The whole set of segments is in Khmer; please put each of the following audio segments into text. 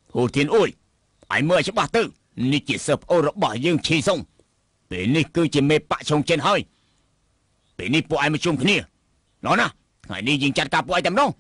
ពូធានអុយឯមើលច្បាស់ទៅនេះជាសិស្សប្អូនរបស់យើងឈីសុងពេលនេះគឺជាមេបកឆុងចិនហើយពេលនេះពួកឯងមកជុំគ្នាណោះណាថ្ងៃនេះយើងចាត់ការពួកឯងតែម្ដង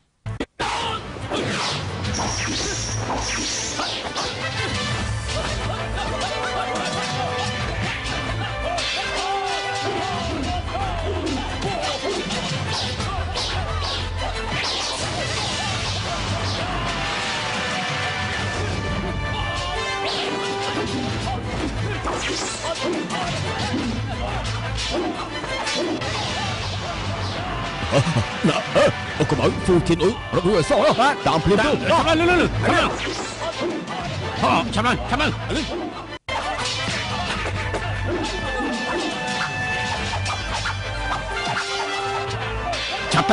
កុំឲ្យហ្វូធានអុយរត់រួចឲ្យសោះតាមភ្លាមទៅឆាប់ឡើងលឺឆាប់ឡើងឆាប់ទៅ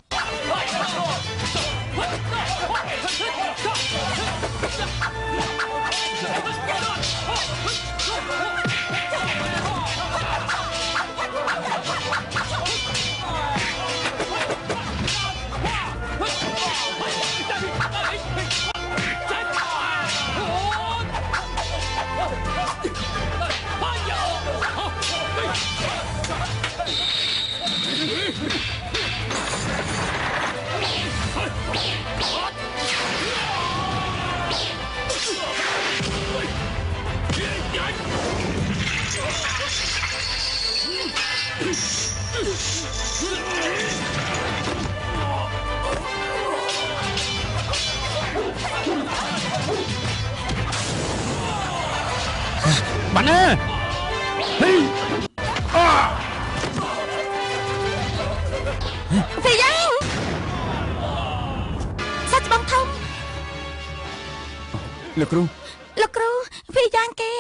បានណាហេវាយ៉ាងសាច់បងធំលោកគ្រូវាយ៉ាងគេ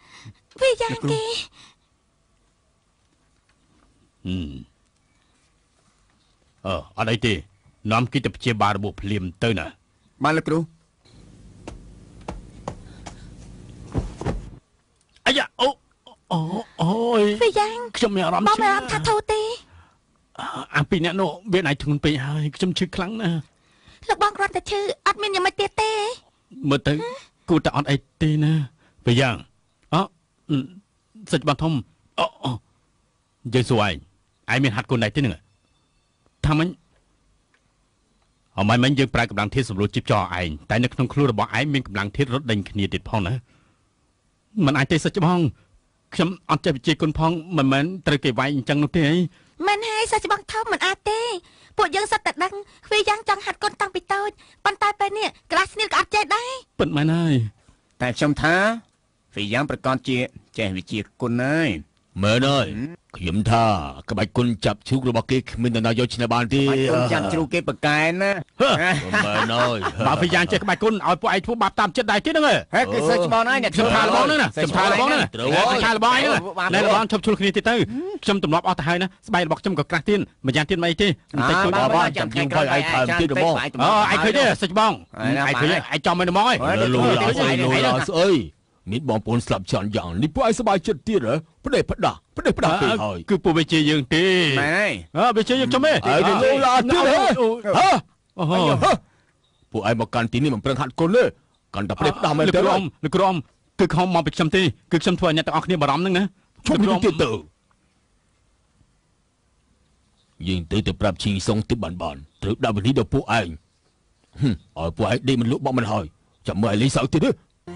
អត់អីទេនាំគិតទៅព្យាបាលរបួសភ្លាមទៅណាបានលោកគ្រូអាយ៉ាអូយវាយ៉ាងខ្ញុំមានអារម្មណ៍បងមានអារម្មណ៍ថាធូរទេអាពីអ្នកនោះវាណៃធ្ងន់ពេកហើយខ្ញុំឈឺខ្លាំងណាស់លោកបងគ្រាន់តែឈឺអត់មានយ៉ាងម៉េចទៀតទេមើលទៅគួរតែអត់អីទេណាវាយ៉ាងសាច់បងធំយើងសួរឯងមានហាត់គុណដែរទេនឹងថាមិញអមមិញយើងប្រើកម្លាំងធាតុសម្រួលជីបចរឯងតែនៅក្នុងខ្លួនរបស់ឯងមានកម្លាំងធាតុរត់ដេញគ្នាទៀតផងណាមិនអាចទេសាច់ច្បងខ្ញុំអត់ចេះវិជាគុណផងមិនមែនត្រូវគេវាយអញ្ចឹងនោះទេអីមិនហើយសាច់ច្បងធំមិនអាចទេពួកយើងសិតតែដឹងវាយ៉ាងចង់ហាត់គុណតាំងពីតូចប៉ុន្តែពេលនេះក្លាស់ស្នៀលក៏អត់ចេះដែរពិតមែនហើយតែខ្ញុំថាវាយ៉ាងប្រកាសជាចេះវិជាគុណហើយមែនហើយខ្ញុំថាក្បាច់គុណចាប់ជ្រូករបស់គេគ្មាននរណាយកឈ្នះបានទេក្បាច់គុណចាប់ជ្រូកគេប្រកែណាមែនហើយបើវាយ៉ាងចេះក្បាច់គុណឲ្យពួកឯងធ្វើបាបតាមចិត្តដែរទេហ្នឹងហេគឺសើច្បងហើយអ្នកខ្ញុំថាលបងហ្នឹងណាខ្ញុំថាលបងហ្នឹងខ្ញុំថាលបងហ្នឹងណែលបងឈប់ឈុលគ្នាទៀតទៅខ្ញុំទម្លាប់អស់ទៅហើយណាស្បែករបស់ខ្ញុំក៏ក្រាស់ទៀនម្យ៉ាងទៀតមិនអីទេបន្តិចតួចបងចាំខ្ញុំឲ្យឯងថែមទៀតហ្មងឯងឃើញទេសើច្បងឯងឃើញឯងចំមិនហ្មងហើយលុយស្អីមានបងប្អូនស្លាប់ច្រើនយ៉ាងនេះពួកឯងសប្បាយចិត្តទៀតហ៎ផ្ដេសផ្ដាស់ពេកហើយគឺពួកវិជាយើងទេមែនហើយវិជាយើងចំទេឯងលុយឡាទៀតហ៎ពួកឯងមកកាន់ទីនេះមិនប្រឹងហាត់គុណទេកាន់តែផ្ដេសផ្ដាស់មែនទេលោកក្រុមគឺខំមកពីខ្ញុំទេគឺខ្ញុំធ្វើឲ្យអ្នកទាំងអស់គ្នាបារម្ភហ្នឹងណាជុំនេះទៀតទៅយើងទៅប្រាប់ឈីសុងទីបានត្រូវដាក់វិនិច្ឆ័យដល់ពួកឯងឲ្យពួកឯងដេកមិនលក់បក់មិនហើយចាំមើលឲ្យលេងសើចទៀតទេ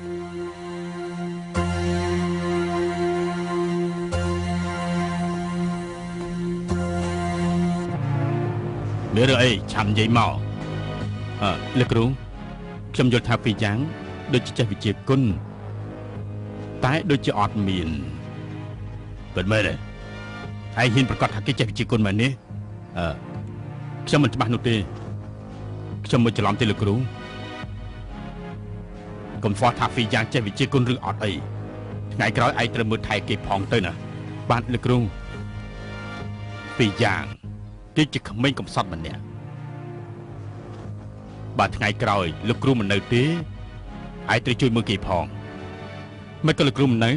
មានរឿងអីឆាំនិយាយមកលោកគ្រូខ្ញុំយល់ថាពីយ៉ាងដូចចេះវិជាគុណតែដូចជាអត់មានពិតមែនទេហើយហ៊ានប្រកាសថាគេចេះវិជាគុណមែននេះខ្ញុំមិនច្បាស់នោះទេខ្ញុំមិនច្រឡំទេលោកគ្រូកុំស្គាល់ថាពីយ៉ាងចេះវិជាគុណឬអត់អីថ្ងៃក្រោយឯងត្រូវមើលថែគេផងទៅណាបាទលោកគ្រូពីយ៉ាងគឺជាក្មេងកំសត់ម្នាក់បាទថ្ងៃក្រោយលោកគ្រូមិននៅទេឯងត្រូវជួយមើលគេផងមិនក៏លោកគ្រូមិននៅ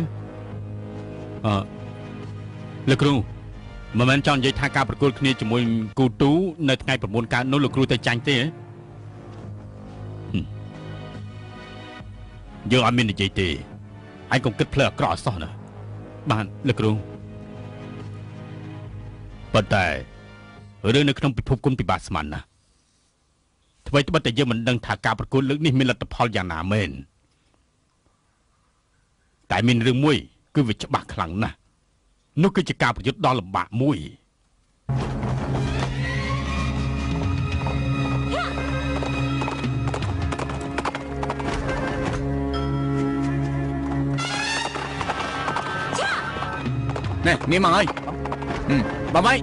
លោកគ្រូមិនមែនចង់និយាយថាការប្រកួតគ្នាជាមួយគូទូនៅថ្ងៃ9កើតនោះលោកគ្រូទៅចាញ់ទេយើងអត់មាននិយាយទេឯងកុំគិតផ្លើអាក្រក់អសោះណាបានលោកគ្រូប៉ុន្តែរឿងនៅក្នុងពិភពគុណពិបាកស្មានណាស់អ្វីត្បិតតែយើងមិនដឹងថាការប្រកួតលើកនេះមានលទ្ធផលយ៉ាងណាមែនតែមានរឿងមួយគឺវាច្បាស់ខ្លាំងណាស់នោះគឺជាការប្រយុទ្ធដ៏លំបាកមួយណែនាងមកហើយបងបាយ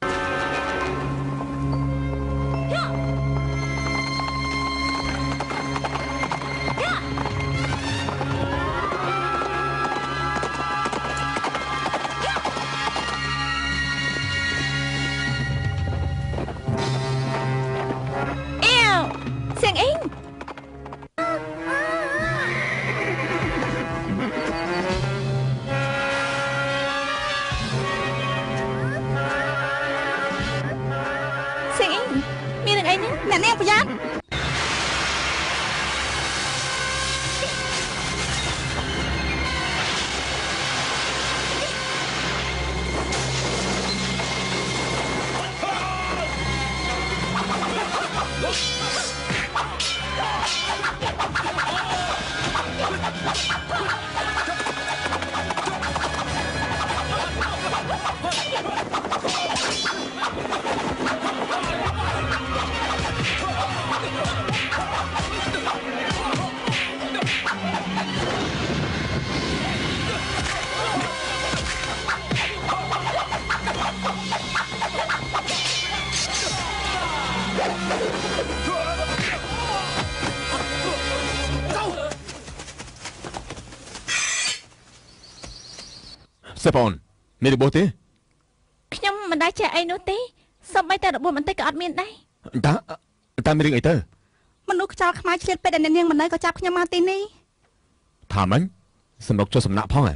សិបងមានរបួសទេខ្ញុំមិនដែលចេះអីនោះទេសូម្បីតែរបួសបន្តិចក៏អត់មានដែរតាមានរឿងអីទៅមនុស្សខ្យល់ខ្មៅឆ្លៀតពេទ្យដែលនាងមិននៅក៏ចាប់ខ្ញុំមកទីនេះថាម៉េចសម្រុកចុះសំណាក់ផងហ៎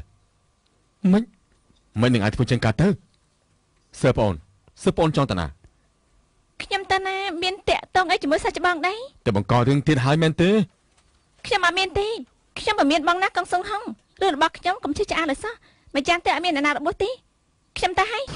មិននឹងអាចធ្វើចឹងកើតទៅសិបងចង់តាណាខ្ញុំតាណាមានតាក់តងអីជាមួយសាច់ច្បងដែរតែបង្ករឿងទៀតហើយមែនទេខ្ញុំអត់មានទេខ្ញុំមិនមានបងណាកងសុងហងរឿងរបស់ខ្ញុំកុំជិះឆ្អាលលើសោះមិនចាំតែអត់មានអ្នកណារបួសទេខ្ញុំទៅហើយ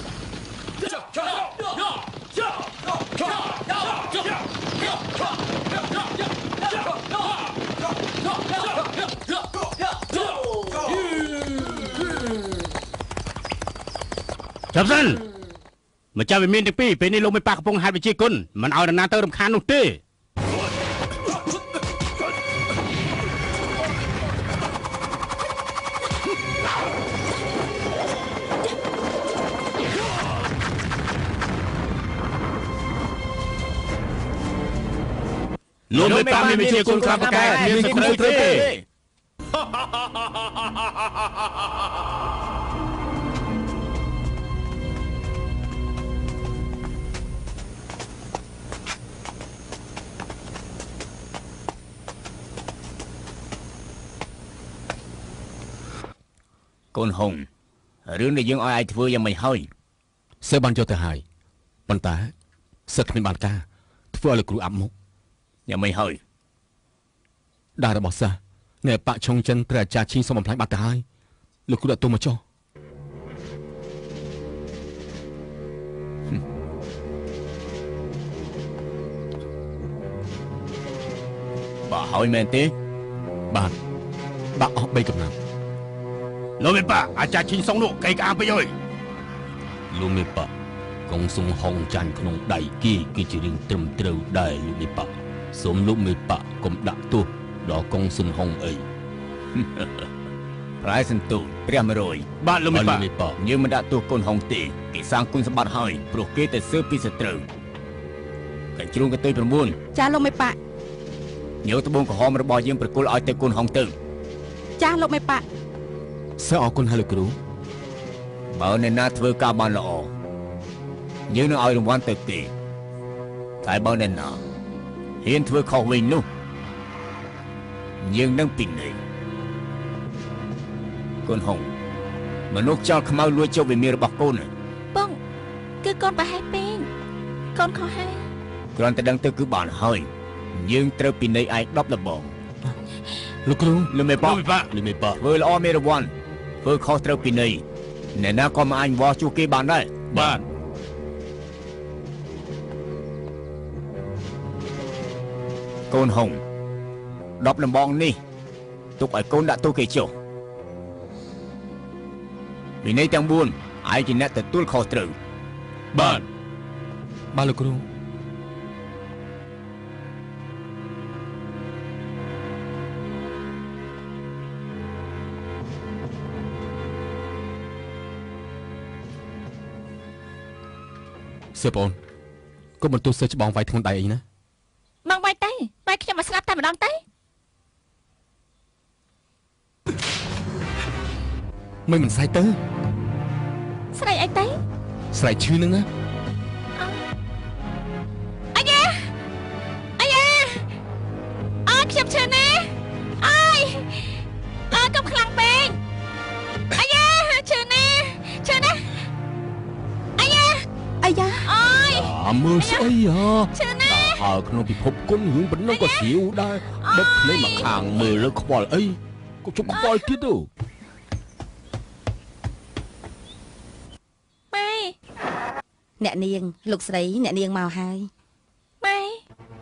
ចាប់សិនមកចាំវាមានទាំងពីរពេលនេះលោកមេប៉ាកំពុងហាត់វិជាគុណមិនឲ្យនរណាទៅរំខាននោះទេលោកមេប៉ាមានវិជាគុណខ្លាំងប្រកែកមានសត្រូវទេកូនហុងរឿងដែលយើងឲ្យឯងធ្វើយ៉ាងមិនហើយសិស្សបានយកទៅហើយប៉ុន្តែសិស្សគ្មានបានការធ្វើឲ្យលោកគ្រូអាប់មុខយ៉ាងមិនហើយដារបស់សិស្សអ្នកប៉ាក់ឆុងចិនព្រះអាចារ្យឈីសុំបំផ្លាញបាត់ទៅហើយលោកគ្រូដាក់ទុំមកចុះបាក់ហើយមែនទេបាទបាក់អស់3កំណាត់លោកមេប៉ាអាចារ្យឈីសុងនោះកៃក្អាមពេកអើយលោកមេប៉ាកងសុងហុងចាញ់ក្នុងដៃគេគឺជារឿងត្រឹមត្រូវដែរលោកមេប៉ាសូមលោកមេប៉ាកុំដាក់ទោសដល់កងសុនហុងអីប្រែសន្ទូចព្រះ100 បាទលោកមេប៉ាយើងមិនដាក់ទោសកូនហុងទេគេសាងគុណសម្បត្តិហើយព្រោះគេតែស៊ើបពីសត្រូវកញ្ជ្រោងកតុយ9 ចាលោកមេប៉ាយកត្បូងក្រហមរបស់យើងប្រគល់ឲ្យទៅកូនហុងទៅចាលោកមេប៉ាសើអរគុណហើយលោកគ្រូបើអ្នកណាធ្វើការបានល្អយើងនឹងឲ្យរង្វាន់ទៅគេតែបើអ្នកណាហ៊ានធ្វើខុសវិញនោះយើងនឹងពិន័យកូនហុងមនុស្សចោលខ្មៅលួចចុះវិមានរបស់កូនបងគឺកូនប្រហែលពេកកូនខុសហើយគ្រាន់តែដឹងទៅគឺបានហើយយើងត្រូវពិន័យឯង10ដបងលោកគ្រូលោកមេប៉ាធ្វើល្អមានរង្វាន់ធ្វើខុសត្រូវពីនៃអ្នកណាក៏មិនអាចវាស់ជួគេបានដែរបាទកូនហុង10ដំបងនេះទុកឲ្យកូនដាក់ទូគេចុះវិន័យទាំង4ឯងជាអ្នកទទួលខុសត្រូវបាទលោកគ្រូសើបងកុំបន្ទោសសិស្សច្បងវាយធ្ងន់ដៃអីណាបងវាយទៅវាយខ្ញុំមកស្លាប់តែម្ដងទៅមិនស្អីទៅស្រីអីទៅស្រីឈឺនឹងណាអាយ៉ាខ្ញុំឈឺណាកុំខ្លាំងពេកអាយ៉ាឈឺណាអាយ៉ាមើលស្អីហ៎ឈឺណាហើក្នុងពិភពគុណរឿងប៉ុណ្ណឹងក៏ស្រាវដែរបិទភ្នែកមកខាងមើលលើខ្វល់អីក៏ជប់ខ្វល់ទៀតទៅអ្នកនាងលោកស្រីអ្នកនាងមកហើយម៉ែ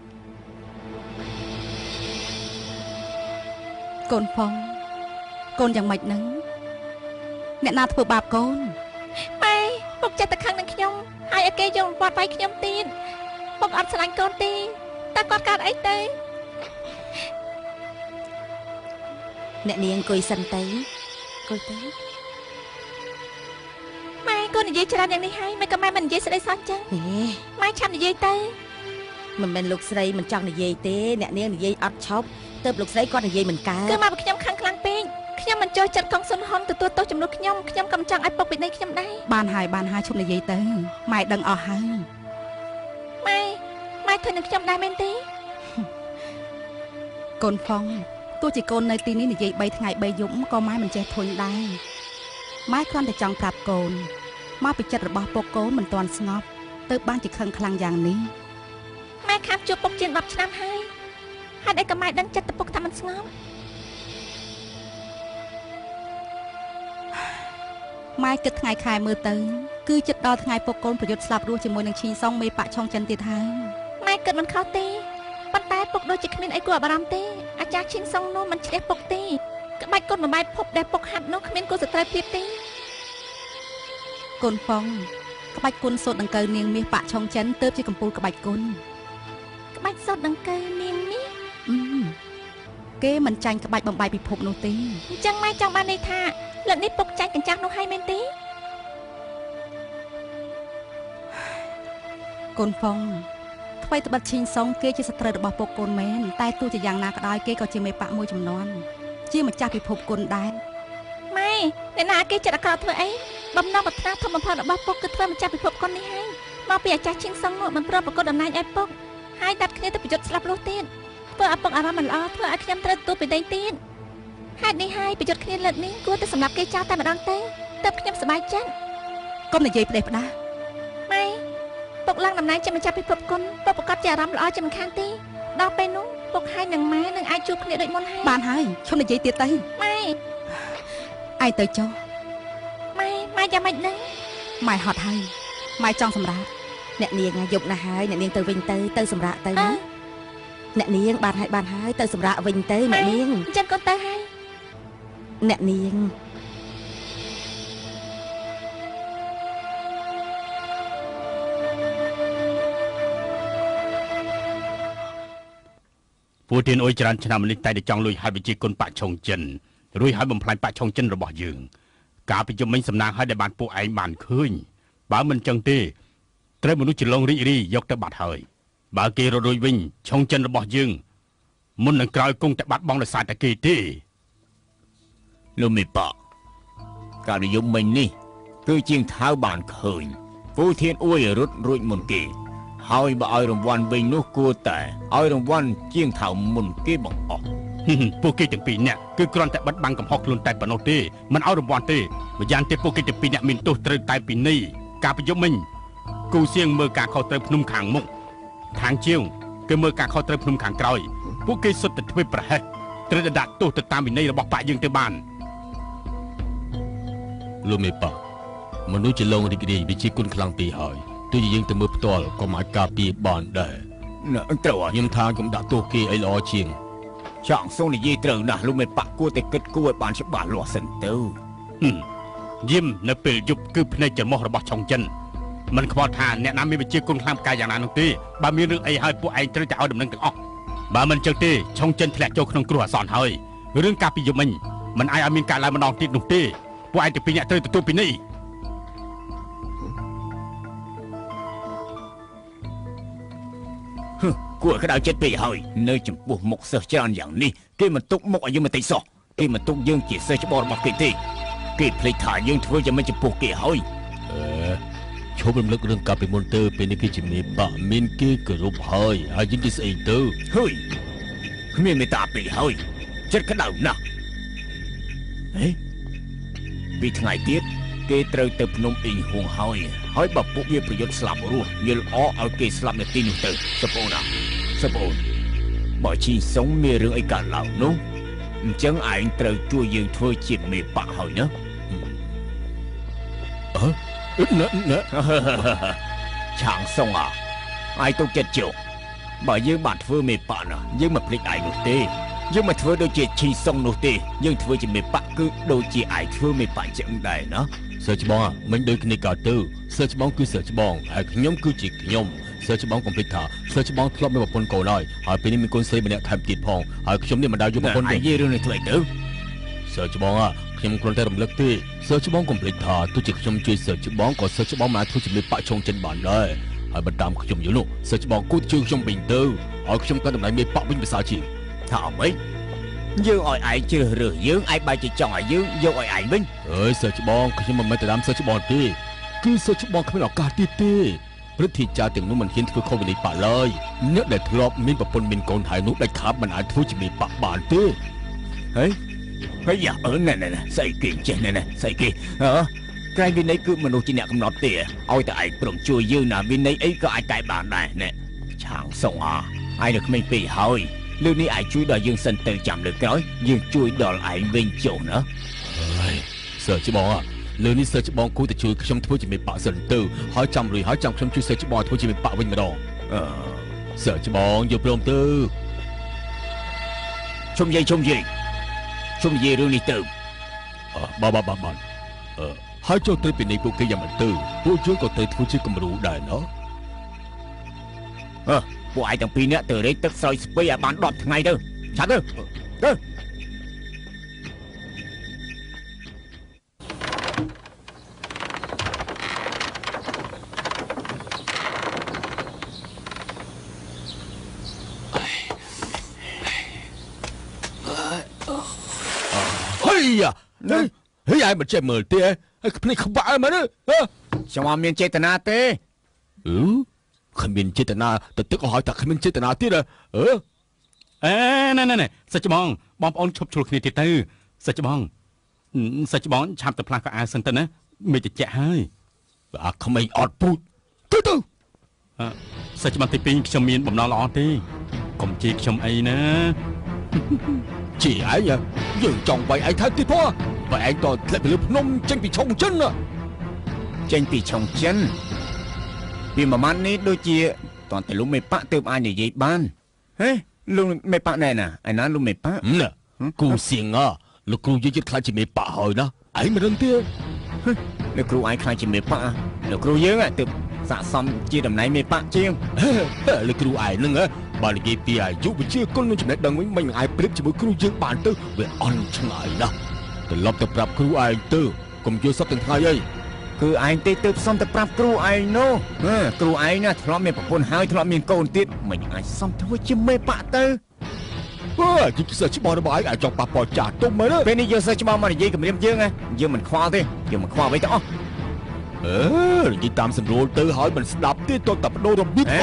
កូនផងកូនយ៉ាងម៉េចហ្នឹងអ្នកណាធ្វើបាបកូនម៉ែពុកចិត្តតែខឹងនឹងខ្ញុំហើយឲ្យគេយកបំផាត់វាយខ្ញុំទៀតពុកអត់ស្រឡាញ់កូនទេតើគាត់កើតអីទៅអ្នកនាងអង្គុយសិនទៅអង្គុយទៅកូននិយាយច្រើនយ៉ាងនេះហើយមិនក៏ម៉ែមិននិយាយស្ដីសោះអញ្ចឹងម៉ែឆាប់និយាយទៅមិនមែនលោកស្រីមិនចង់និយាយទេអ្នកនាងនិយាយអត់ឈប់ទើបលោកស្រីគាត់និយាយមិនកើតគឺមកពីខ្ញុំខឹងខ្លាំងពេកខ្ញុំមិនចូលចិត្តកងសុនហុនទទួលទោសចំនួនខ្ញុំក៏មិនចង់ឲ្យពុកពីនៃខ្ញុំដែរបានហើយឈប់និយាយទៅម៉ែដឹងអស់ហើយម៉ែធ្វើនឹងខ្ញុំដែរមែនទេកូនផងទោះជាកូននៅទីនេះនិយាយ3ថ្ងៃ3យប់ក៏ម៉ែមិនចេះធុញដែរម៉ែគ្រាន់តែចង់ប្រាប់កូនមកពីចិត្តរបស់ពុកកូនមិនទាន់ស្ងប់ទើបបានជាខឹងខ្លាំងយ៉ាងនេះម៉ែខាប់ជួបពុកជាង10ឆ្នាំហើយហេតុអីក៏ម៉ែដឹងចិត្តពុកថាមិនស្ងប់ម៉ែគិតថ្ងៃខែមើលទៅគឺចិត្តដល់ថ្ងៃពុកកូនប្រយុទ្ធស្លាប់រស់ជាមួយនឹងឈីសុងមេប៉ាក់ឆុងចិនទៀតហើយម៉ែគិតមិនខុសទេប៉ុន្តែពុកដូចជាគ្មានអីគួរឲ្យបារម្ភទេអាចារ្យឈីសុងនោះមិនឆ្លៀសពុកទេក្បាច់កូនបំបែបភពដែលពុកហាត់នោះគ្មានគូសត្រូវភាពទេកូនផងក្បាច់គុណសូត្រដង្កូវនាងមាសប៉ាក់ឆុងចិនទើបជាកំពូលក្បាច់គុណក្បាច់សូត្រដង្កូវនាងមាសគេមិនចាញ់ក្បាច់បំបែបពិភពនោះទេអញ្ចឹងម៉ែចង់បានន័យថាលើកនេះពុកចាញ់កញ្ចាស់នោះហើយមែនទេកូនផងថ្មីត្បិតឈីងសុងគេជាសត្រូវរបស់ពុកកូនមែនតែទោះជាយ៉ាងណាក៏ដោយគេក៏ជាមេប៉ាក់មួយចំនួនជាម្ចាស់ពិភពគុណដែរម៉ែអ្នកណាគេចិត្តអាក្រក់ធ្វើអីបំណងប្រាថ្នាធំបំផុតរបស់ពុកគឺធ្វើម្ចាស់ពិភពគុណនេះហើយមកពីអាចារ្យឈីងសុងនោះមិនព្រមប្រកួតតំណែងឲ្យពុកហើយដាត់គ្នាទៅប្រយុទ្ធស្លាប់រស់ទៀតធ្វើឲ្យពុកអារម្មណ៍មិនល្អធ្វើឲ្យខ្ញុំត្រូវទទួលពីដីទៀតហេតុនេះហើយប្រយុទ្ធគ្នាលើកនេះគួរតែសម្រាប់គេចោលតែម្ដងទៅទើបខ្ញុំសប្បាយចិត្តកុំនិយាយផ្ដេសផ្ដាសម៉ែពុកឡើងតំណែងជាម្ចាស់ពិភពគុណពុកប្រកាសជាអារម្មណ៍ល្អជាមិនខានទេដល់ពេលនោះពុកហើយនឹងម៉ែនឹងអាចជួបគ្នាដូចមុនហើយបានហើយឈប់និយាយទៀតទៅម៉ែឯងទៅចុះម៉ែយ៉ាងម៉េចនឹងម៉ែហត់ហើយម៉ែចង់សម្រាកអ្នកនាងយប់ណាស់ហើយអ្នកនាងទៅវិញទៅសម្រាកទៅណាអ្នកនាងបានហើយទៅសម្រាកវិញទៅអ្នកនាងអញ្ចឹងកូនទៅហើយអ្នកនាងពួកទានអុយច្រើនឆ្នាំនេះតែចង់លួចហើយវិជាគុណប៉ាក់ឆុងចិនរួចហើយបំផ្លាញប៉ាក់ឆុងចិនរបស់យើងការប្រជុំមិញសំណាងឲ្យដែលបានពួកឯងបានឃើញបើមិនចឹងទេត្រូវមនុស្សច្រឡងរីករាយយកទៅបាត់ហើយបើគេរត់រួចវិញឆុងចិនរបស់យើងមុននឹងក្រោយគង់តែបាត់បង់ដោយសារតែគេទេលោកមេប៉ាការនិយមមិញនេះគឺជាងថៅបានឃើញពូធានអួយរត់រួចមុនគេហើយបើឲ្យរង្វាន់វិញនោះគួរតែឲ្យរង្វាន់ជាងថៅមុនគេបង្អស់ពួកគេទាំងពីរនាក់គឺគ្រាន់តែបិទបាំងកំហុសខ្លួនតែប៉ុណ្ណោះទេមិនឲ្យរង្វាន់ទេម្យ៉ាងទៀតពួកគេទាំងពីរនាក់មានទោសត្រូវតែពីនៃការប្រយុទ្ធមិញគូសៀងមើលការខុសត្រូវភ្នំខាងមុខខាងជាងគឺមើលការខុសត្រូវភ្នំខាងក្រោយពួកគេសុទ្ធតែធ្វើប្រហែសត្រូវតែដាក់ទោសទៅតាមវិន័យរបស់ប៉ាយើងទៅបានលោកមេប៉ាមនុស្សជាលងរីករាយវិជាគុណខ្លាំងពេកហើយទោះជាយើងទៅមើលផ្ទាល់ក៏មិនអាចការពារបានដែរត្រូវខ្ញុំថាខ្ញុំដាក់ទោសគេអីល្អជាងចង់សូមនិយាយត្រូវណាស់លោកមេប៉ាគួរតែគិតគូរឲ្យបានច្បាស់លាស់សិនទៅយឹមនៅពេលយប់គឺភ្នែកច្រមុះរបស់ឆុងចិនមិនខ្វល់ថាអ្នកណាមានវិជាគុណខ្លាំងផ្កាយយ៉ាងណានោះទេបើមានរឿងអីហើយពួកឯងត្រូវតែឲ្យដំណឹងទាំងអស់បើមិនចឹងទេឆុងចិនធ្លាក់ចូលក្នុងគ្រោះអាសន្នហើយរឿងការពីយប់មិញមិនអាចឲ្យមានការឡើងម្ដងទៀតនោះទេពួកឯងទាំងពីរអ្នកត្រូវទទួលពីនេះគួរក្តៅចិត្តពេកហើយនៅចំពោះមុខសិស្សច្រើនយ៉ាងនេះគេមិនទុកមុខឲ្យយើងមិនតិចសោះគេមិនទុកយើងជាសិស្សច្បងរបស់គេទេគេភ្លេចថាយើងធ្វើយ៉ាងមិនចំពោះគេហើយឈប់រំលឹករឿងកាលពីមុនទៅពេលនេះគេជាមេប៉ាមានគេគោរពហើយយើងជាស្អីទៅហើយគ្មានមេត្តាពេកហើយចិត្តក្តៅណាស់ពីថ្ងៃទៀតគេត្រូវទៅភ្នំអ៊ីងហួងហើយបើពួកវាប្រយុទ្ធស្លាប់រស់វាល្អឲ្យគេស្លាប់នៅទីនោះទៅសប្អូនបើជីសុងមានរឿងអីកើតឡើងនោះអញ្ចឹងឯងត្រូវជួយយើងធ្វើជាមេប៉ាហើយណាឆាងសុងឯងទុកចិត្តជោគបើយើងបានធ្វើមេប៉ាណាយើងមិនភ្លេចឯងនោះទេយើងមិនធ្វើដូចជាឈីសុងនោះទេយើងធ្វើជាមេប៉ាគឺដូចជាឯងធ្វើមេប៉ាចឹងដែរណាសើច្បងមិនដូចគ្នាក៏ទៅសើច្បងគឺសើច្បងហើយខ្ញុំគឺជាខ្ញុំសើច្បងកុំភ្លេចថាសើច្បងធ្លាប់មានប្រពន្ធកូនហើយពេលនេះមានកូនស្រីម្នាក់ថែមទៀតផងហើយខ្ញុំនេះមិនដាវយកប្រពន្ធទេនិយាយរឿងនេះធ្វើអីទៅសើច្បងខ្ញុំគ្រាន់តែរំលឹកទេសើច្បងកុំភ្លេចថាទោះជាខ្ញុំជួយសើច្បងក៏សើច្បងមិនអាចធ្វើជាមេប៉ាឆុងចិនបានដែរហើយបើតាមខ្ញុំយល់នោះសើច្បងគូតជួយខ្ញុំវិញទៅឲ្យខ្ញុំកាន់តំណែងមេប៉ាវិញភាសាជាងថាអ្វីយើងឲ្យឯងជ្រើសរើសយើងឯងបែរជាចង់ឲ្យយើងយកឲ្យឯងវិញអើយសើច្បងខ្ញុំមិនមែនតែតាមសើច្បងទេគឺសើច្បងគ្មានឱកាសទៀតទេព្រឹទ្ធាចារ្យទាំងនោះមិនហ៊ានធ្វើខុសវិន័យប៉ាឡើយអ្នកដែលធ្លាប់មានប្រពន្ធមានកូនហើយនោះដាច់ខាតមិនអាចធ្វើជាមេប៉ាបានទេហើយយ៉ាណែស្អីគេចេះណែស្អីគេក្រែងវិន័យគឺមនុស្សជាអ្នកកំណត់ទេឲ្យតែឯងព្រមជួយយើងណាវិន័យអីក៏អាចកែបានដែរណែឆាងសុងឯងនៅក្មេងពេកហើយលើនេះឯងជួយដល់យើងសិនទៅចាំលើក្រោយយើងជួយដល់ឯងវិញចុះណាហើយសើច្បងលើនេះសើច្បងគួរតែជួយខ្ញុំធ្វើជាមេប៉ាសិនទៅហើយចាំរួចហើយចាំខ្ញុំជួយសើច្បងធ្វើជាមេប៉ាវិញម្ដងសើច្បងយកព្រមទៅជុំនិយាយរឿងនេះទៅបាទហើយចូលទៅពីនៃពួកគេយ៉ាងមិនទៅពួកយើងក៏ត្រូវធ្វើជាគំរូដែរណ៎ពួកឯងទាំងពីរនាក់ទៅរែកទឹកស្រោចស្ពៃឲ្យបាន10ថ្ងៃទៅឆាប់ទៅហើយឯងមិនចេះមើលទេហើយភ្នែកក្បាលមែនទេខ្ញុំអត់មានចេតនាទេគ្មានចេតនាទៅទឹកឲ្យតែគ្មានចេតនាទៀតណែសាច់ច្បងបងប្អូនឈប់ជ្រុលគ្នាទៀតទៅសាច់ច្បងឆាប់ទៅផ្លាស់កៅអៅសិនទៅណាមេតិចហើយអាក្មេងអត់ពូជទៅសាច់ច្បងទី2ខ្ញុំមានបំណងល្អទេកុំជេរខ្ញុំអីណាជាឯងយើងចង់វាយឯងថែមទៀតផងបើឯងតធ្លាក់ទៅលើភ្នំចេញពីឆុងចិនពីមួយម៉ាត់នេះដូចជាតើលោកមេប៉ាទើបអាចនិយាយបានលោកមេប៉ាណែណាឯណាលោកមេប៉ាគូសៀងលោកគ្រូយើងខ្លាចជាមេប៉ាហើយណាឯងមិនដឹងទេលោកគ្រូឯងខ្លាចជាមេប៉ាលោកគ្រូយើងទើបស័ក្តិសមជាតំណែងមេប៉ាជាងលោកគ្រូឯងហ្នឹងបើនិយាយពីអាយុវិជ្ជាគុណនឹងចំណេះដឹងវិញមិនអាចប្រៀបជាមួយគ្រូយើងបានទៅវាអន់ឆ្ងាយណាស់ត្រឡប់ទៅប្រាប់គ្រូឯងទៅកុំយល់សពទាំងថ្ងៃអីគឺឯងទេទើបសុំទៅប្រាប់គ្រូឯងនោះគ្រូឯងណាធ្លាប់មានប្រពន្ធហើយធ្លាប់មានកូនទៀតមិនអាចសុំធ្វើជាមេប៉ាទៅជីកសើច្បងរបស់ឯងអាចចង់ប៉ះពាល់ចាស់ទុំមែនទេពេលនេះយើងសើច្បងមកនិយាយគម្រាមយើងមិនខ្វល់ទេយើងមិនខ្វល់អ្វីទាំងអស់និយាយតាមសម្រួលទៅហើយមិនស្ដាប់ទេតើតែបដូររបៀបយ៉ា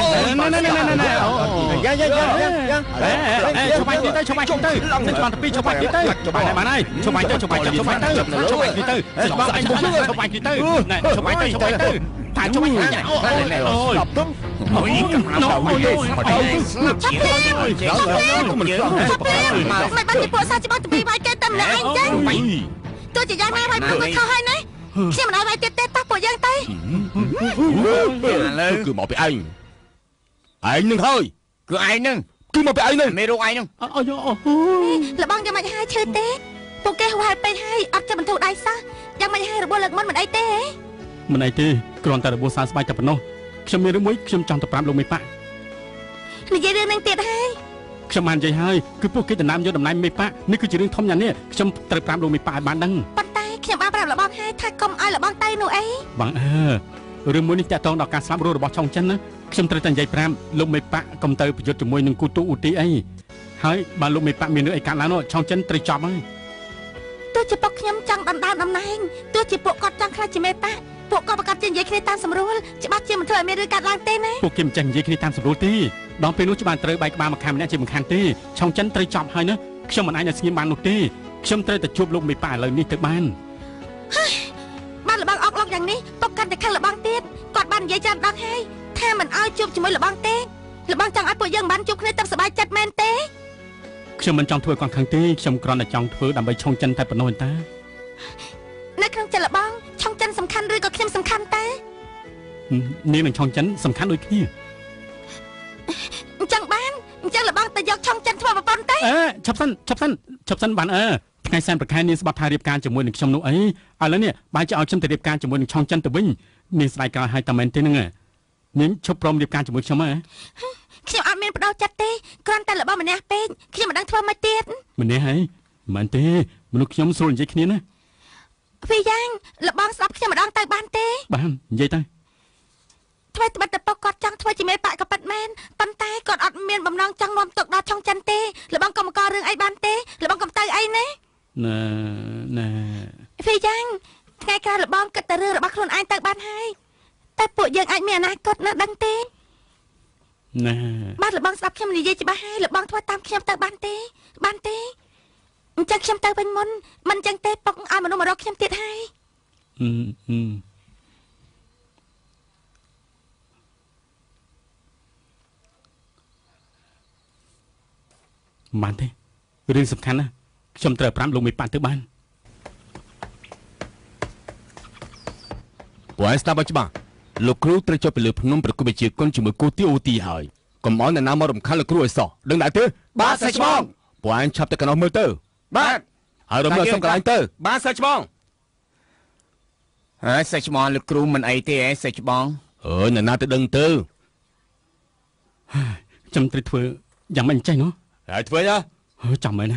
ឆ្បាញ់ទៅឆ្បាញ់ទៅបានទៅពីឆ្បាញ់ទៅឆ្បាញ់បានហើយឆ្បាញ់ទៅឆ្បាញ់ទៅឆ្បាញ់ទៅឆ្បាញ់ទៅឆ្បាញ់ទៅតែឆ្បាញ់ទៅស្ដាប់ទៅ Ôi, cầm lắm đầu đi. Mày bắt chị bộ sao chị bắt tụi bay cái tâm là anh chứ. Tôi chỉ dám mai mày không có thao hay đấy. Khi mà nói mày tê tê tóc của dân tay. Cứ một bị anh nâng thôi. Cứ ai nâng. Cứ một bị anh nâng. Mày đâu ai nâng. Là băng cho mày hai chơi tê. Bộ kê hoài bên hai ấp cho mình thụ đáy sao. Chẳng mày hai rồi bộ lực môn mình ấy tê. Mình ấy tê. Còn ta được bộ xa bài tập nó.ខ្ញុំមានរឿងមួយខ្ញុំចង់ទៅប្រាប់លោកមេប៉ានិយាយរឿងនឹងទៀតហើយខ្ញុំបាននិយាយហើយគឺពួកគេតំណាំយកតំណែងមេប៉ានេះគឺជារឿងធំយ៉ាងនេះខ្ញុំត្រូវប្រាប់លោកមេប៉ាឲ្យបានដឹងប៉ុន្តែខ្ញុំបានប្រាប់លោកបងហើយថាកុំឲ្យលោកបងទៅនោះអីបងរឿងមួយនេះតាក់ទងដល់ការស្លាប់រស់របស់ឆុងចិនណាខ្ញុំត្រូវតែនិយាយប្រាប់លោកមេប៉ាកុំទៅប្រយុទ្ធជាមួយនឹងគូទូអ៊ូទីអីហើយបើលោកមេប៉ាមានរឿងអីកើតឡើងនោះឆុងចិនត្រូវចប់ហើយទោះជាពួកខ្ញុំចង់ដណ្ដើមតំណែងទោះជាពួកគាត់ចង់ខ្លាចជាមេប៉ាពួកគាត់ប្រកាសជានិយាយគ្នាតាមស្រួលច្បាស់ជាមិនធ្វើឲ្យមានរឿងកាត់ឡើងទេណាពួកគេមិនចេះនិយាយគ្នាតាមស្រួលទេដល់ពេលនោះច្បាស់ត្រូវបែកក្បាលមកខាងម្នាក់ជាមិនខាងទេឆុងចិនត្រូវចប់ហើយណាខ្ញុំមិនអាចនឹងស្ងៀមបាននោះទេខ្ញុំត្រូវតែជួបលោកមេប៉ាឥឡូវនេះទៅបានបានលបងអុកឡុកយ៉ាងនេះទុកកាន់តែខឹងលបងទៀតគាត់បាននិយាយចាំដល់ហើយថាមិនឲ្យជួបជាមួយលបងទេលបងចង់ឲ្យពួកយើងបានជួបគ្នាទៅសប្បាយចិត្តមែនទេខ្ញុំមិនចង់ធ្វើគាត់ខឹងទេខ្ញុំគ្រាន់តែចង់ធ្វើដើម្បីឆុងចិនតែប៉ុណ្ណោះតានៅក្នុងចិត្តលបងឆុងចិនសំខាន់ឬក៏ខ្ញុំសំខាន់តានាងនឹងឆុងចិនសំខាន់ដូចគ្នាអញ្ចឹងបានអញ្ចឹងលបងទៅយកឆុងចិនធ្វើប្រពន្ធទេឆាប់សិនបានថ្ងៃសែនប្រខែនាងស្បត់ថារៀបការជាមួយនឹងខ្ញុំនោះអីឥឡូវនេះបើជាឲ្យខ្ញុំទៅរៀបការជាមួយនឹងឆុងចិនទៅវិញនាងស្ដាយក្រោយឲ្យតែមែនទេហ្នឹងនាងឈប់ព្រមរៀបការជាមួយខ្ញុំខ្ញុំអត់មានបដោតចិត្តទេគ្រាន់តែលបងម្នាក់ពេកខ្ញុំមិនដឹងធ្វើម៉េចទៀតម្នាក់ហើយមិនមែនទេមនុស្សខ្ញុំស្រួលនិយាយគ្នាណាវាយ៉ាងលបងស្ដាប់ខ្ញុំម្ដងទៅបានទេបាននិយាយទៅថ្មីត្បិតតែពុកគាត់ចង់ធ្វើជាមេប៉ាក៏ប៉ិតមែនប៉ុន្តែគាត់អត់មានបំណងចង់នាំទុកដល់ឆុងចិនទេលបងកុំកករឿងអីបានទេលបងកុំទៅអីណាវាយ៉ាងថ្ងៃក្រោយលបងគិតតែរឿងរបស់ខ្លួនឯងទៅបានហើយតែពួកយើងអាចមានអនាគតណាស់ដឹងទេបាទលបងស្ដាប់ខ្ញុំនិយាយច្បាស់ហើយលបងធ្វើតាមខ្ញុំទៅបានទេអញ្ចឹងខ្ញុំទៅវិញមុនមិនអញ្ចឹងទេពុកឲ្យមនុស្សមករកខ្ញុំទៀតហើយបានទេរឿងសំខាន់ណាខ្ញុំត្រូវ5លោកមេប៉ាទៅបានពួកឯងស្ដាប់ឲ្យច្បាស់លោកគ្រូត្រូវចុះទៅលើភ្នំប្រគល់វិជាគុណជាមួយគូទីអូទីហើយកុំឲ្យអ្នកណាមករំខានលោកគ្រូឲ្យសោះដឹងដែរទេបាទសិស្សច្បងពួកឯងឆាប់ទៅកណ្ដោះមើលទៅបាទហើយរំលឹកសុំកន្លែងទៅបាទសិស្សច្បងហើយសិស្សច្បងលោកគ្រូមិនអីទេឯងសិស្សច្បងអ្នកណាទៅដឹងទៅខ្ញុំត្រូវធ្វើយ៉ាងមិនចេះនោះហើយធ្វើចាំមែនណា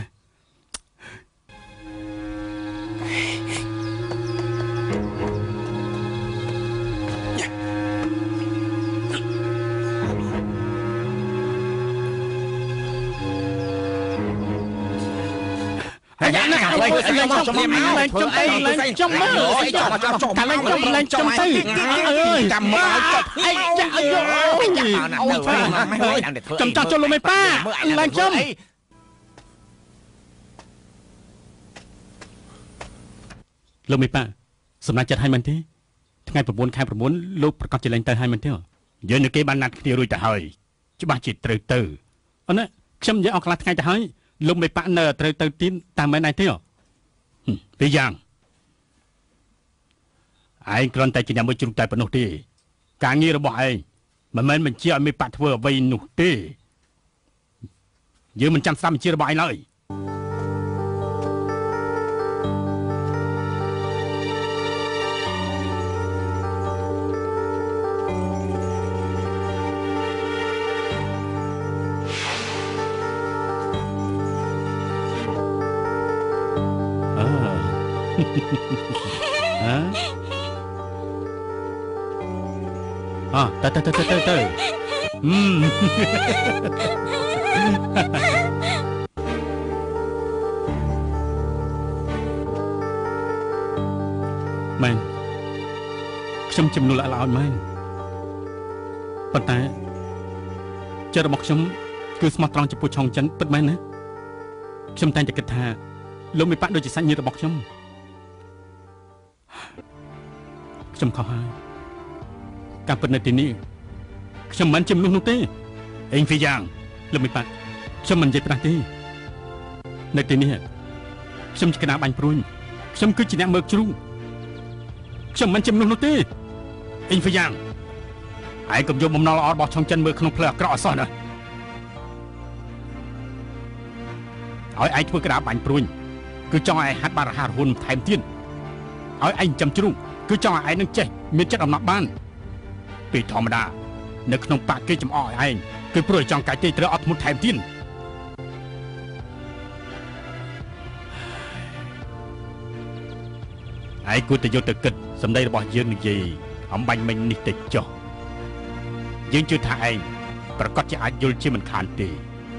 យ៉ាងណាហើយខ្ញុំមកឡើងចំទៅចំមើលចាំឡើងចំទៅអើយចាំមកឲ្យចប់អីចាក់យកចាំចាស់ចុះលោកមេប៉ាឡើងចំលោកមេប៉ាសម្រាប់ចិត្តឲ្យមែនទេថ្ងៃ9 ខែ 9លោកប្រកាសជាឡើងទៅឲ្យមែនទេយើងនឹងគេបានណាត់គ្នារួចទៅហើយច្បាស់ជាត្រូវទៅអូនខ្ញុំនិយាយអស់កន្លះថ្ងៃទៅហើយលោកមេប៉ានៅត្រូវទៅទីនតាមមែនឯទេពីយ៉ាងឯងគ្រាន់តែជាអ្នកមួយជ្រុកតែប៉ុណ្ណោះទេការងាររបស់ឯងមិនមែនបញ្ជាឲ្យមេប៉ាធ្វើអ្វីនោះទេយើងមិនចាំស្ដាប់បញ្ជារបស់ឯងឡើយទៅមែនខ្ញុំជំនួសល្អឲ្យមែនប៉ុន្តែចិត្តរបស់ខ្ញុំគឺស្មោះត្រង់ចំពោះឆុងចិនពិតមែនណាខ្ញុំតែងតែគិតថាលោកមេប៉ាដូចជាសាច់ញាតិរបស់ខ្ញុំខុសហើយការពិតនៅទីនេះខ្ញុំមិនជាមនុស្សនោះទេអេងហ្វីយ៉ាងលោកមិនប៉ាខ្ញុំមិននិយាយប្រាស់ទេនៅទីនេះខ្ញុំជាកណាបាញ់ព្រួយខ្ញុំគឺជាអ្នកមើលជ្រូកខ្ញុំមិនជាមនុស្សនោះទេអេងហ្វីយ៉ាងឯងកុំយកបំណុលល្អរបស់ឆុងចិនមើលក្នុងផ្លូវអាក្រក់អសោះណាឲ្យឯងធ្វើកណាបាញ់ព្រួយគឺចង់ឲ្យឯងហាត់បាត់រហ័សរហួនថែមទៀតឲ្យឯងចាំជ្រូកគឺចង់ឲ្យឯងនឹងចេះមានចិត្តអំណត់បានពីធម្មតានៅក្នុងបាក់គេចំអកឲ្យឯងគឺព្រោះចង់កាយទេត្រូវអត់ធ្មត់ថែមទៀតឯងគួរតែយកទៅគិតសម្ដីរបស់យើងនិយាយអំបញ្ញមិញនេះទៅចុះយើងជឿថាឯងប្រកាសជាអាចយល់ជាមិនខានទេ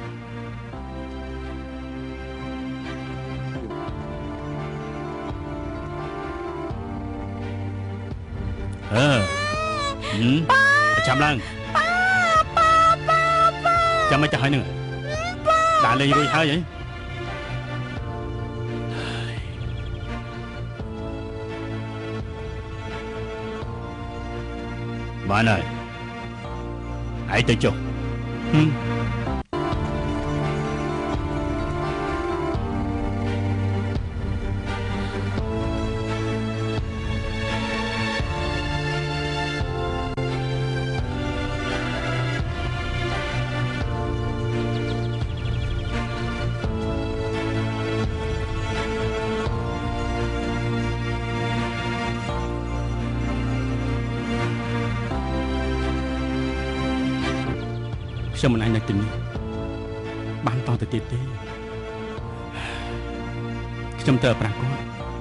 ចាំឡើងចាំមិនទៅហើយនឹងដាក់លេងរួចហើយហីបានហើយឯងទៅចុះខ្ញុំមិនអាចនៅទីនេះបានតទៅទៀតទេខ្ញុំត្រូវប្រាប់គាត់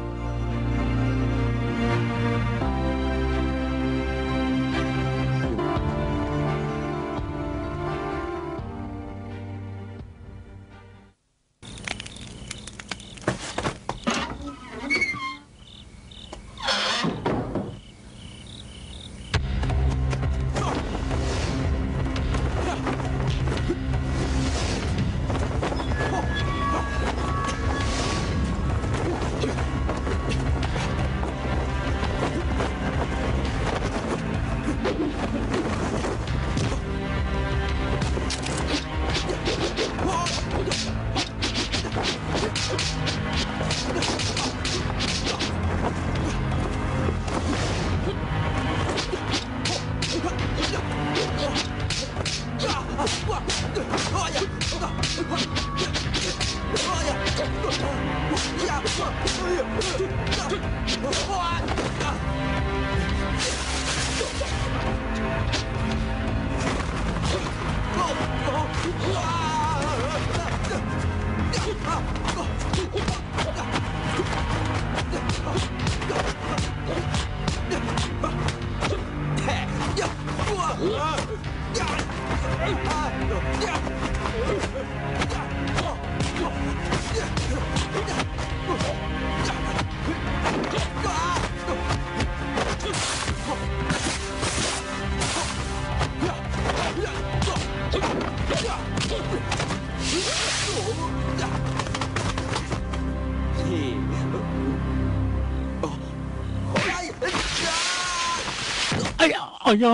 អើ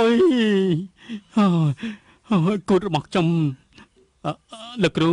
យគូតរបស់ខ្ញុំលោកគ្រូ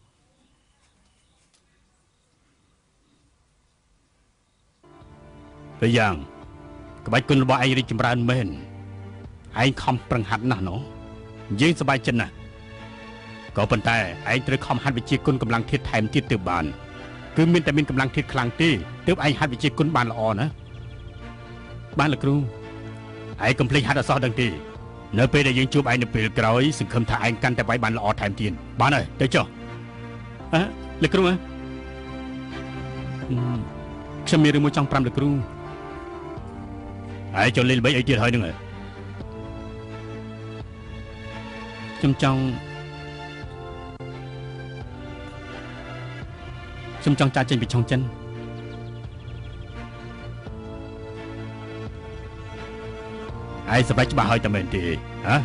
ពេលយ៉ាងក្បាច់គុណរបស់ឯងរីកចម្រើនមែនឯងខំប្រឹងហាត់ណាស់ណូយើងសប្បាយចិត្តណាស់ក៏ប៉ុន្តែឯងត្រូវខំហាត់វិជ្ជាគុណកម្លាំងធាតុថែមទៀតទើបបានគឺមានតែមានកម្លាំងធាតុខ្លាំងទេទើបឯងហាត់វិជ្ជាគុណបានល្អណាបានលោកគ្រូឯងកុំភ្លេចហាត់អសោះដឹងទេនៅពេលដែលយើងជួបឯងនៅពេលក្រោយសង្ឃឹមថាឯងកាន់តែវាយបានល្អថែមទៀតបានហើយទៅចុះលោកគ្រូខ្ញុំមានរឿងមួយចង់ប្រាប់លោកគ្រូឯងចូលលេងល្បីអីទៀតហើយនឹងខ្ញុំចង់ចាច់ចេញពីឆុងចិនឯងសម្រេចច្បាស់ហើយតែមែនទេហ៎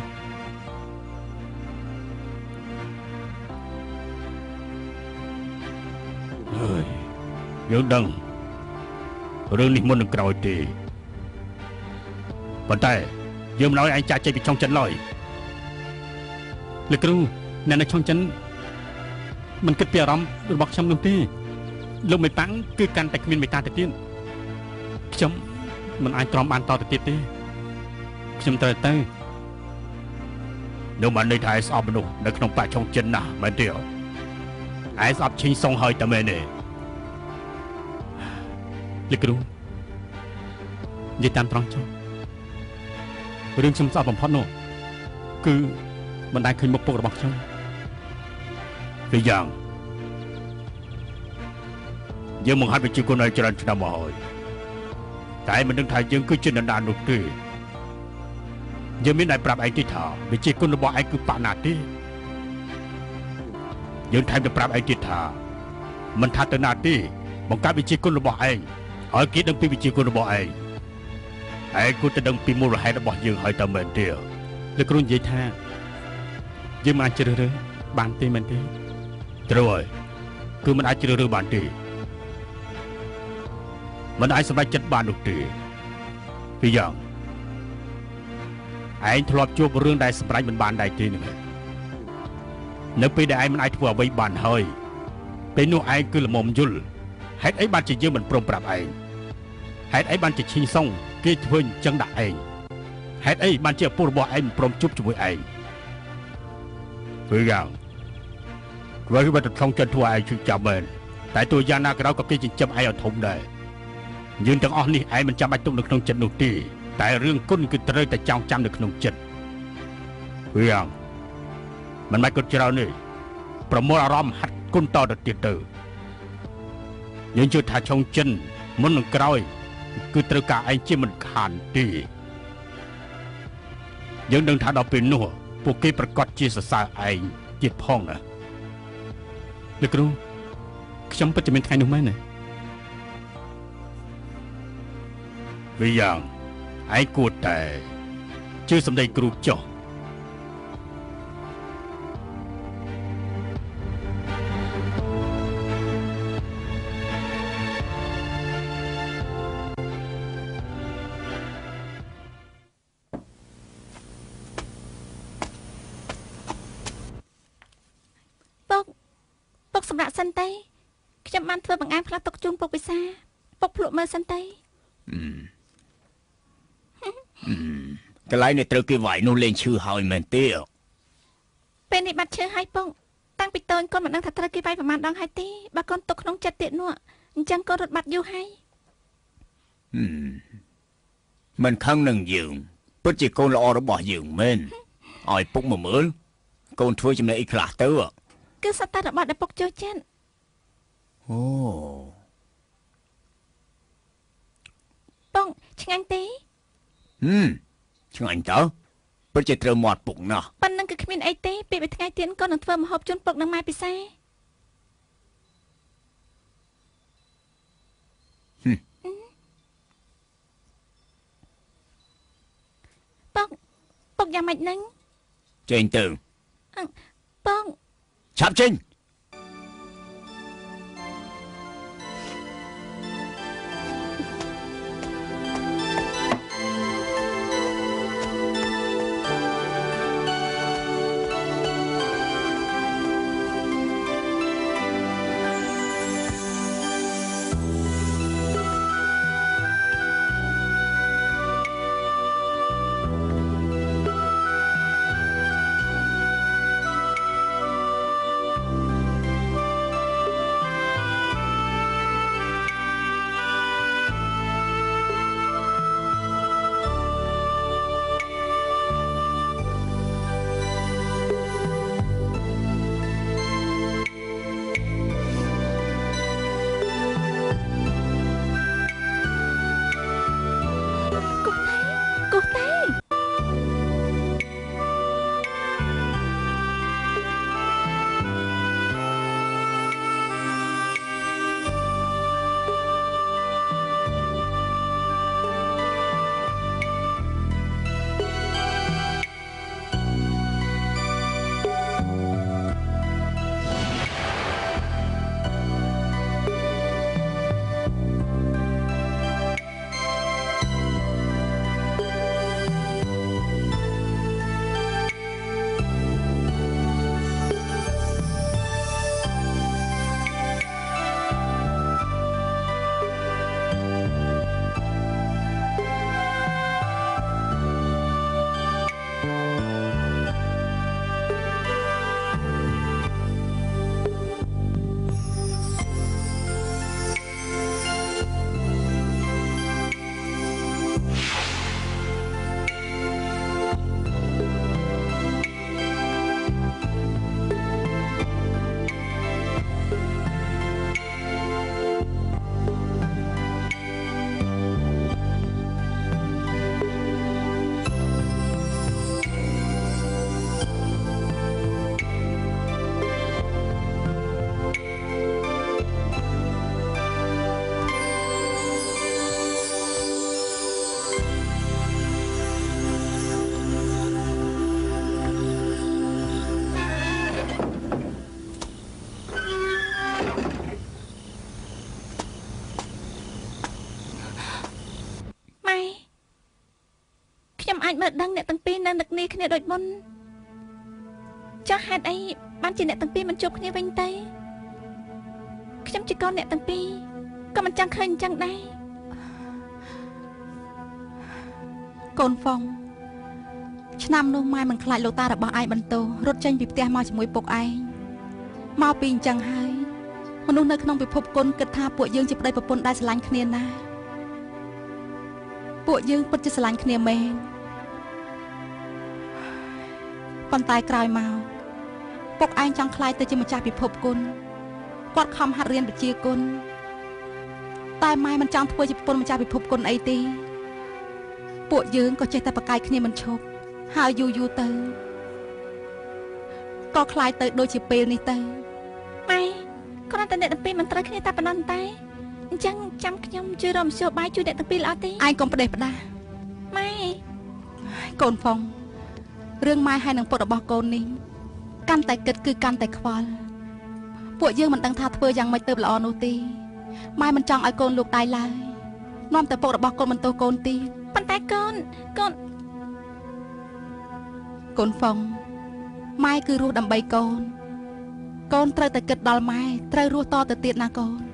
អើយយើងដឹងរឿងនេះមុននឹងក្រោយទេប៉ុន្តែយើងមិនឲ្យឯងចាច់ចេញពីឆុងចិនឡើយលោកគ្រូអ្នកនៅឆុងចិនមិនគិតពីអារម្មណ៍របស់ខ្ញុំនោះទេលោកមិនប៉ាំងគឺកាន់តែគ្មានមេត្តាទៅទៀតខ្ញុំមិនអាចទ្រាំបានតទៅទៀតទេខ្ញុំត្រូវទៅនោះបានន័យថាឯងស្អប់មនុស្សនៅក្នុងបកឆុងចិនណាស់មែនទេឯងស្អប់ឈីងសុងហើយតែមែនទេលោកគ្រូនិយាយតាមត្រង់ចុះរឿងខ្ញុំស្អប់បំផុតនោះគឺមិនដែលឃើញមុខពុករបស់ខ្ញុំពីយ៉ាងយើងមកហាត់វិជ្ជាគុណឲ្យច្រើនឆ្នាំមកហើយតែមិនដឹងថាយើងគឺជានរណានោះទេយើងមានតែប្រាប់ឯងទេថាវិជ្ជាគុណរបស់ឯងគឺបណាទេយើងថែមទៅប្រាប់ឯងទៀតថាមិនថាទៅណាទេបង្កើតវិជ្ជាគុណរបស់ឯងឲ្យគេដឹងពីវិជ្ជាគុណរបស់ឯងគួរតែដឹងពីមូលហេតុរបស់យើងហើយតើមែនទេលោកគ្រូនិយាយថាយើងមិនអាចជ្រើសរើសបានទេមែនទេត្រូវហើយគឺមិនអាចជ្រើសរើសបានទេមិនអាចសម្រេចចិត្តបាននោះទេពីយ៉ាងឯងធ្លាប់ជួបរឿងដែលសម្រេចមិនបានដែរទេនឹងនៅពេលដែលឯងមិនអាចធ្វើអ្វីបានហើយពេលនោះឯងគឺល្មមយល់ហេតុអីបានជាយើងមិនព្រមប្រាប់ឯងហេតុអីបានជាឈីងសុងគេធ្វើអញ្ចឹងដាក់ឯងហេតុអីបានជាឪពុករបស់ឯងមិនព្រមជួបជាមួយឯងពីយ៉ាងវាគឺបាត់ក្នុងចិត្តធ្វើឯងជឿចាំមែនតែទោះយ៉ាងណាក៏ដោយក៏គេចិញ្ចឹមឯងឲ្យធំដែរយើងទាំងអស់នេះឯងមិនចាំបាច់ទុកនៅក្នុងចិត្តនោះទេតែរឿងគុណគឺត្រូវតែចងចាំនៅក្នុងចិត្តពីយ៉ាងមិនបាច់គិតច្រើនទេប្រមូលអារម្មណ៍ហាត់គុណតទៅទៀតទៅយើងជឿថាឆុងចិនមុននឹងក្រោយគឺត្រូវការឯងជាមិនខានទេយើងដឹងថាដល់ពេលនោះពួកគេប្រកាសជាសរសើរឯងទៀតផងណាលោកគ្រូខ្ញុំពិតជាមានថ្ងៃនោះមែនទេវាយ៉ាងឯងគួរតែជឿសម្ដីគ្រូចុះពុកសម្រាប់សិនទេខ្ញុំបានធ្វើបង្អែមផ្លាស់ទុកជូនពុកវិសាពុកភ្លក់មើលសិនទេកន្លែងនេះត្រូវគេវាយនោះលេងឈឺហើយមែនទេពេលនេះបាត់ឈឺហើយពុកតាំងពីតូចកូនមិនដឹងថាត្រូវគេវាយប្រមាណដងហើយទេបើកូនទុកក្នុងចិត្តទៀតនោះអញ្ចឹងកូនរត់បាត់យូរហើយមិនខឹងនឹងយើងពិតជាកូនល្អរបស់យើងមែនឲ្យពុកមកមើលកូនធ្វើចំណេះអីខ្លះទៅគឺសត្វតែរបស់ដែលពុកចូលចិត្តអូបងឆ្ងាញ់ទេឆ្ងាញ់តើពិតជាត្រូវមាត់ពុកណាស់ប៉ុណ្ណឹងគឺគ្មានអីទេពេលមួយថ្ងៃទៀតកូននឹងធ្វើម្ហូបជូនពុកនឹងម៉ែពិសាពុកយ៉ាងម៉េចនឹងចេញទៅបងឆាប់ចេញខ្ញុំអាចមើលដឹងអ្នកទាំងពីរនៅនឹកគ្នាដូចមុនចាស់ហេតុអីបានជាអ្នកទាំងពីរមិនជួបគ្នាវិញទេខ្ញុំជាកូនអ្នកទាំងពីរក៏មិនចង់ឃើញអញ្ចឹងដែរកូនហ្វុងឆ្នាំនោះម៉ែមិនខ្លាចលោកតារបស់ឯងបន្ទោរត់ចេញពីផ្ទះមកជាមួយពុកឯងមកពីអញ្ចឹងហើយមនុស្សនៅក្នុងពិភពគុណគិតថាពួកយើងជាប្តីប្រពន្ធដែលស្រឡាញ់គ្នាណាស់ពួកយើងពិតជាស្រឡាញ់គ្នាមែនប៉ុន្តែក្រោយមកពុកឯងចង់ខ្លាយទៅជាម្ចាស់ពិភពគុណគាត់ខំហាត់រៀនវិជ្ជាគុណតែម៉ែមិនចង់ធ្វើជាប្រពន្ធម្ចាស់ពិភពគុណអីទេពួកយើងក៏ចេះតែប្រកែកគ្នាមិនឈប់ហើយយូរទៅក៏ខ្លាយទៅដូចជាពេលនេះទៅម៉ែគ្រាន់តែអ្នកទាំងពីរមិនត្រូវគ្នាតែប៉ុណ្ណោះតែអញ្ចឹងចាំខ្ញុំជួយរកមធ្យោបាយជួយអ្នកទាំងពីរល្អទេឯងកុំផ្ដេសផ្ដាស់ម៉ែកូនហ្វុងរឿងម៉ែហើយនឹងពុតរបស់កូននេះកាន់តែគិតគឺកាន់តែខ្វល់ពួកយើងមិនដឹងថាធ្វើយ៉ាងម៉េចទៅល្អនោះទេម៉ែមិនចង់ឲ្យកូនលោកដៃឡើយនាំតែពុករបស់កូនមិនទោសកូនទេប៉ុន្តែកូនហ្វុងម៉ែគឺរស់ដើម្បីកូនត្រូវតែគិតដល់ម៉ែត្រូវរស់តទៅទៀតណាកូន